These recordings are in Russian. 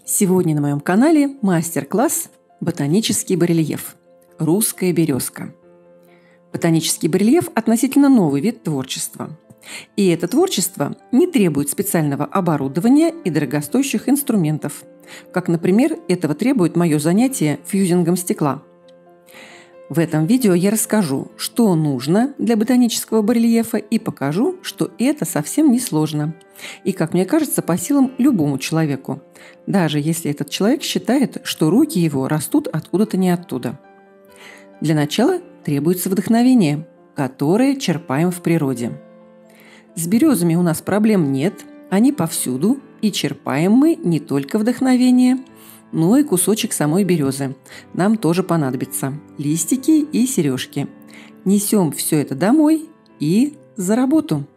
Сегодня на моем канале мастер-класс «Ботанический барельеф. Русская березка». Ботанический барельеф – относительно новый вид творчества. И это творчество не требует специального оборудования и дорогостоящих инструментов, как, например, этого требует мое занятие фьюзингом стекла. В этом видео я расскажу, что нужно для ботанического барельефа, и покажу, что это совсем не сложно. И, как мне кажется, по силам любому человеку, даже если этот человек считает, что руки его растут откуда-то не оттуда. Для начала требуется вдохновение, которое черпаем в природе. С березами у нас проблем нет, они повсюду, и черпаем мы не только вдохновение, но и кусочек самой березы. Нам тоже понадобится листики и сережки. Несем все это домой и за работу.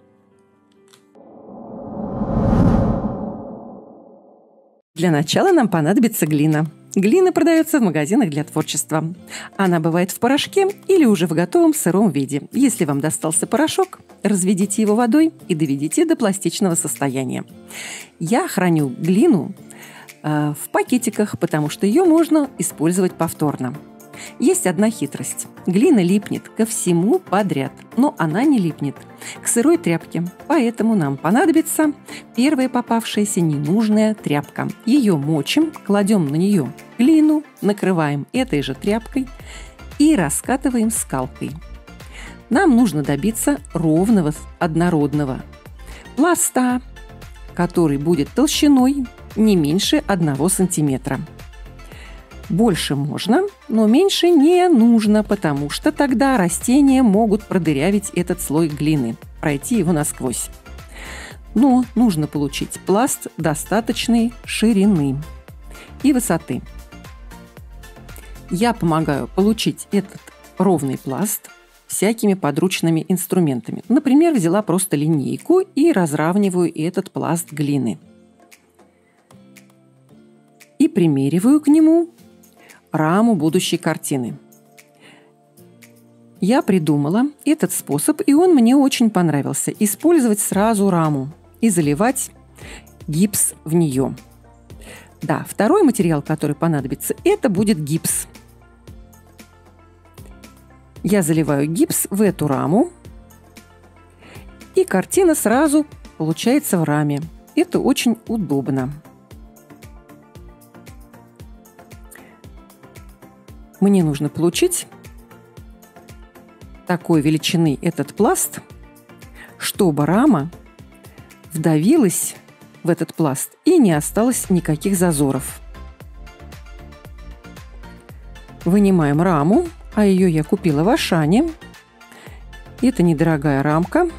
Для начала нам понадобится глина. Глина продается в магазинах для творчества. Она бывает в порошке или уже в готовом сыром виде. Если вам достался порошок, разведите его водой и доведите до пластичного состояния. Я храню глину в пакетиках, потому что ее можно использовать повторно. Есть одна хитрость. Глина липнет ко всему подряд, но она не липнет к сырой тряпке. Поэтому нам понадобится первая попавшаяся ненужная тряпка. Ее мочим, кладем на нее глину, накрываем этой же тряпкой и раскатываем скалкой. Нам нужно добиться ровного, однородного пласта, который будет толщиной не меньше 1 сантиметра. Больше можно, но меньше не нужно, потому что тогда растения могут продырявить этот слой глины, пройти его насквозь. Но нужно получить пласт достаточной ширины и высоты. Я помогаю получить этот ровный пласт всякими подручными инструментами. Например, взяла просто линейку и разравниваю этот пласт глины. И примериваю к нему раму будущей картины. Я придумала этот способ, и он мне очень понравился. Использовать сразу раму и заливать гипс в нее. Да, второй материал, который понадобится, это будет гипс. Я заливаю гипс в эту раму, и картина сразу получается в раме. Это очень удобно. Мне нужно получить такой величины этот пласт, чтобы рама вдавилась в этот пласт и не осталось никаких зазоров. Вынимаем раму, а ее я купила в Ашане. Это недорогая рамка.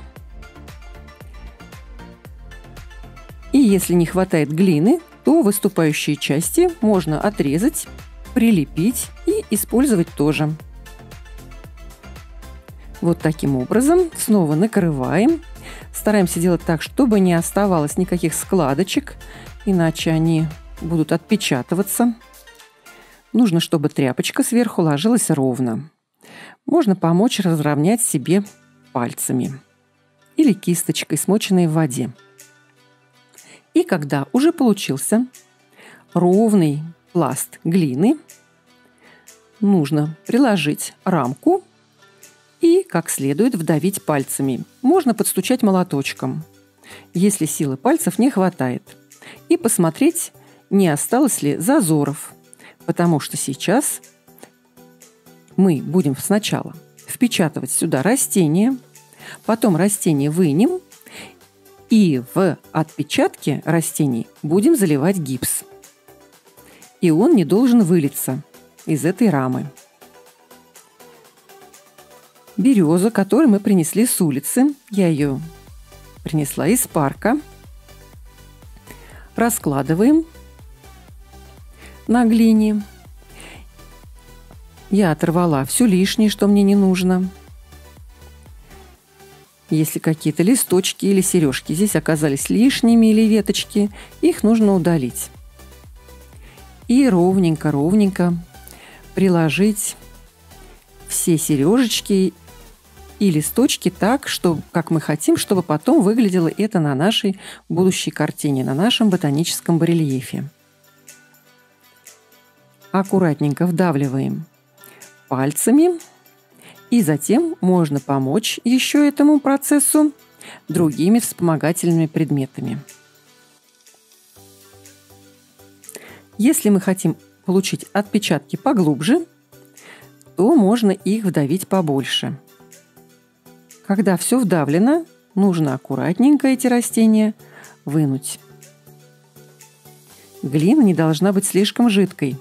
И если не хватает глины, то выступающие части можно отрезать, прилепить и использовать тоже. Вот таким образом снова накрываем. Стараемся делать так, чтобы не оставалось никаких складочек, иначе они будут отпечатываться. Нужно, чтобы тряпочка сверху ложилась ровно. Можно помочь разровнять себе пальцами или кисточкой, смоченной в воде. И когда уже получился ровный пласт глины, нужно приложить рамку и как следует вдавить пальцами. Можно подстучать молоточком, если силы пальцев не хватает, и посмотреть, не осталось ли зазоров, потому что сейчас мы будем сначала впечатывать сюда растение, потом растение вынем, и в отпечатке растений будем заливать гипс. И он не должен вылиться из этой рамы. Береза, которую мы принесли с улицы, я ее принесла из парка, раскладываем на глине. Я оторвала все лишнее, что мне не нужно. Если какие-то листочки или сережки здесь оказались лишними или веточки, их нужно удалить. И ровненько приложить все сережечки и листочки так, что, как мы хотим, чтобы потом выглядело это на нашей будущей картине, на нашем ботаническом барельефе. аккуратненько вдавливаем пальцами, и затем можно помочь еще этому процессу другими вспомогательными предметами. Если мы хотим получить отпечатки поглубже, то можно их вдавить побольше. Когда все вдавлено, нужно аккуратненько эти растения вынуть. Глина не должна быть слишком жидкой,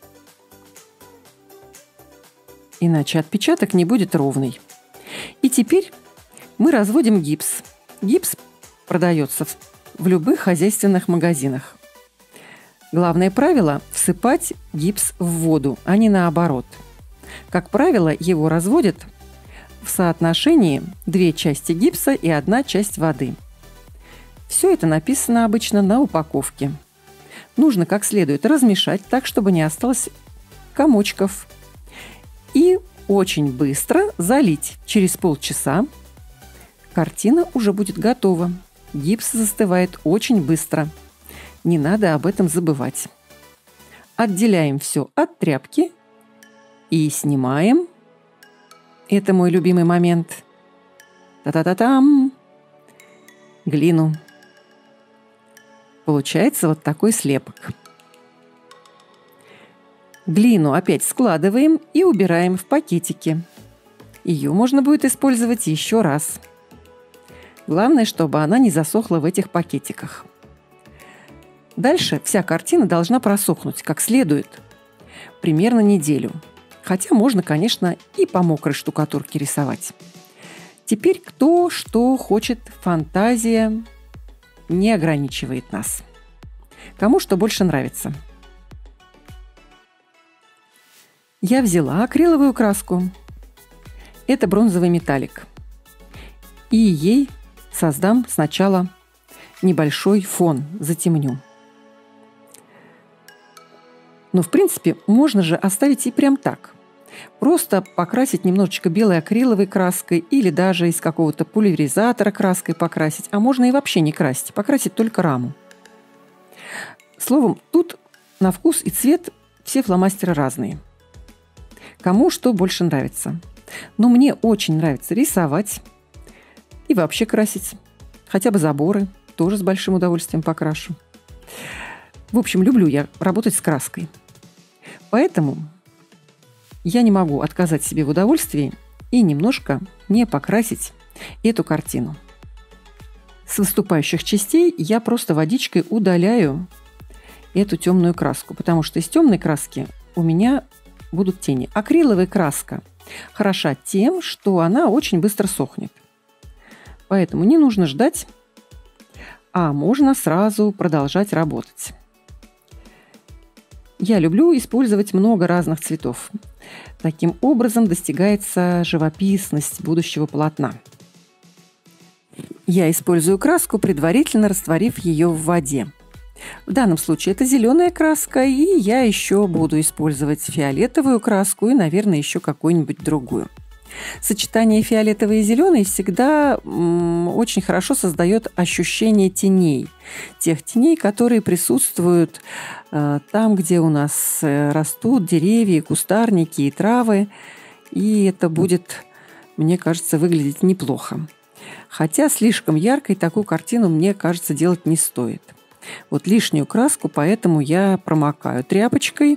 иначе отпечаток не будет ровный. И теперь мы разводим гипс. Гипс продается в любых хозяйственных магазинах. Главное правило – всыпать гипс в воду, а не наоборот. Как правило, его разводят в соотношении 2 части гипса и 1 часть воды. Все это написано обычно на упаковке. Нужно как следует размешать так, чтобы не осталось комочков. И очень быстро залить. Через полчаса картина уже будет готова. Гипс застывает очень быстро. Не надо об этом забывать. Отделяем все от тряпки и снимаем. Это мой любимый момент. Та-та-та-там! Глину. Получается вот такой слепок. Глину опять складываем и убираем в пакетики. Ее можно будет использовать еще раз. Главное, чтобы она не засохла в этих пакетиках. Дальше вся картина должна просохнуть как следует. Примерно неделю. Хотя можно, конечно, и по мокрой штукатурке рисовать. Теперь кто что хочет, фантазия не ограничивает нас. Кому что больше нравится. Я взяла акриловую краску. Это бронзовый металлик. И ей создам сначала небольшой фон, затемню. Но, в принципе, можно же оставить и прям так. Просто покрасить немножечко белой акриловой краской или даже из какого-то пульверизатора краской покрасить. А можно и вообще не красить, покрасить только раму. Словом, тут на вкус и цвет все фломастеры разные. Кому что больше нравится. Но мне очень нравится рисовать и вообще красить. Хотя бы заборы. Тоже с большим удовольствием покрашу. В общем, люблю я работать с краской. Поэтому я не могу отказать себе в удовольствии и немножко не покрасить эту картину. С выступающих частей я просто водичкой удаляю эту темную краску, потому что из темной краски у меня будут тени. Акриловая краска хороша тем, что она очень быстро сохнет. Поэтому не нужно ждать, а можно сразу продолжать работать. Я люблю использовать много разных цветов. Таким образом достигается живописность будущего полотна. Я использую краску, предварительно растворив ее в воде. В данном случае это зеленая краска, и я еще буду использовать фиолетовую краску и, наверное, еще какую-нибудь другую. Сочетание фиолетовой и зеленой всегда очень хорошо создает ощущение теней. Тех теней, которые присутствуют там, где у нас растут деревья, кустарники и травы. И это будет, мне кажется, выглядеть неплохо. Хотя слишком яркой такую картину, мне кажется, делать не стоит. Вот лишнюю краску, поэтому я промокаю тряпочкой,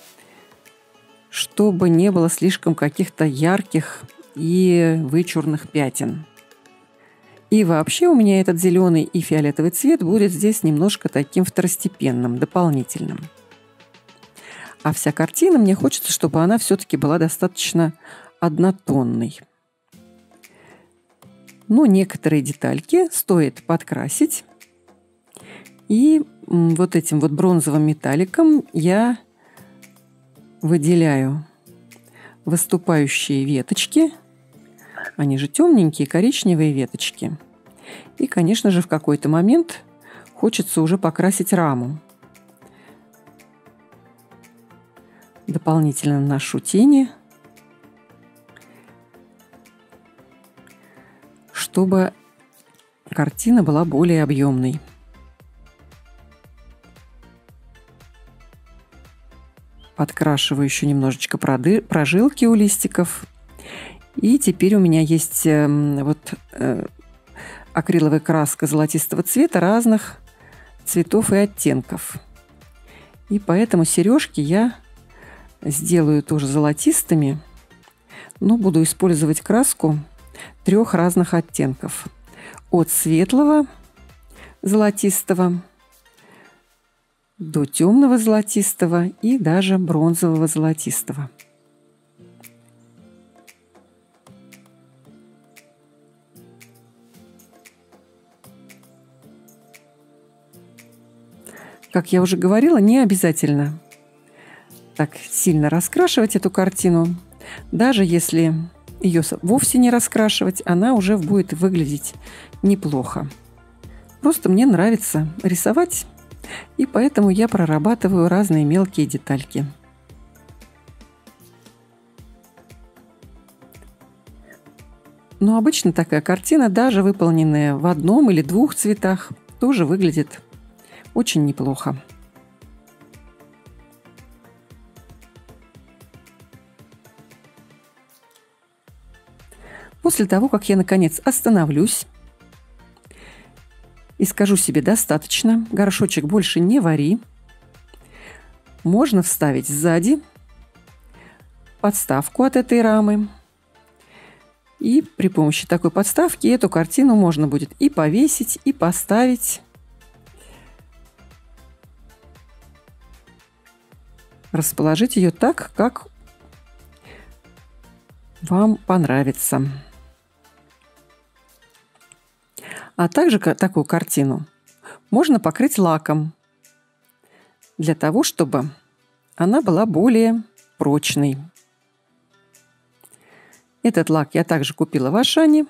чтобы не было слишком каких-то ярких и вычурных пятен. И вообще у меня этот зеленый и фиолетовый цвет будет здесь немножко таким второстепенным, дополнительным. А вся картина, мне хочется, чтобы она все-таки была достаточно однотонной. Но некоторые детальки стоит подкрасить. И вот этим вот бронзовым металликом я выделяю выступающие веточки. Они же темненькие, коричневые веточки. И, конечно же, в какой-то момент хочется уже покрасить раму. Дополнительно наношу тени, чтобы картина была более объемной. подкрашиваю еще немножечко прожилки у листиков. И теперь у меня есть акриловая краска золотистого цвета разных цветов и оттенков. И поэтому сережки я сделаю тоже золотистыми, но буду использовать краску 3 разных оттенков. От светлого золотистого до темного золотистого и даже бронзового золотистого. Как я уже говорила, не обязательно так сильно раскрашивать эту картину. Даже если ее вовсе не раскрашивать, она уже будет выглядеть неплохо. Просто мне нравится рисовать, и поэтому я прорабатываю разные мелкие детальки. Но обычно такая картина, даже выполненная в 1 или 2 цветах, тоже выглядит очень неплохо. После того, как я наконец остановлюсь и скажу себе «достаточно», горшочек больше не вари, можно вставить сзади подставку от этой рамы. И при помощи такой подставки эту картину можно будет и повесить, и поставить. Расположить ее так, как вам понравится. А также такую картину можно покрыть лаком для того, чтобы она была более прочной. Этот лак я также купила в Ашане.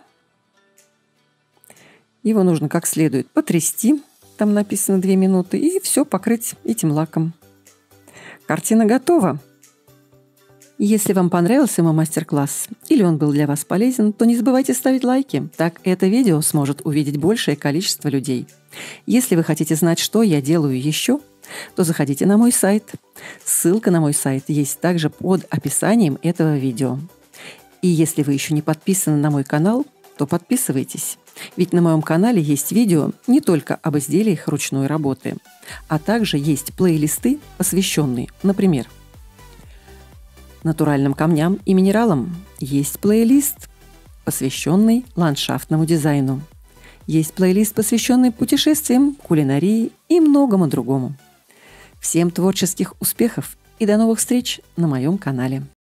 Его нужно как следует потрясти, там написано 2 минуты, и все покрыть этим лаком. Картина готова. Если вам понравился мой мастер-класс или он был для вас полезен, то не забывайте ставить лайки. Так это видео сможет увидеть большее количество людей. Если вы хотите знать, что я делаю еще, то заходите на мой сайт. Ссылка на мой сайт есть также под описанием этого видео. И если вы еще не подписаны на мой канал, то подписывайтесь. Ведь на моем канале есть видео не только об изделиях ручной работы, а также есть плейлисты, посвященные, например, натуральным камням и минералам. Есть плейлист, посвященный ландшафтному дизайну. Есть плейлист, посвященный путешествиям, кулинарии и многому другому. Всем творческих успехов и до новых встреч на моем канале.